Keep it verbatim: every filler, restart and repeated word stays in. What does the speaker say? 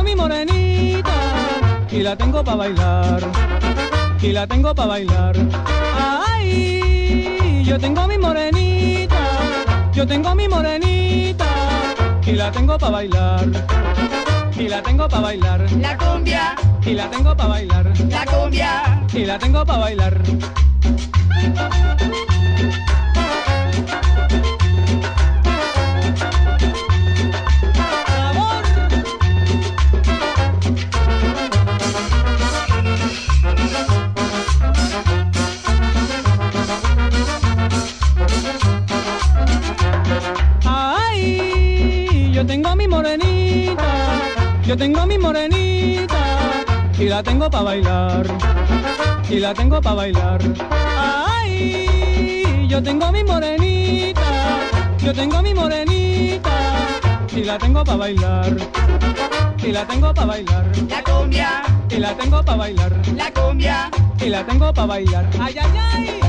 tengo mi morenita y la tengo pa' bailar, y la tengo pa' bailar. Ay, yo tengo mi morenita, yo tengo mi morenita y la tengo pa' bailar, y la tengo pa' bailar. La cumbia, y la tengo pa' bailar, la cumbia, y la tengo pa' bailar. Ay, yo tengo mi morenita, yo tengo mi morenita y la tengo pa' bailar, y la tengo pa' bailar. Ay, yo tengo mi morenita, yo tengo mi morenita y la tengo pa' bailar, y la tengo pa' bailar. la cumbia, Y la tengo pa' bailar, la cumbia. y la tengo pa' bailar. Ay, ay, ay.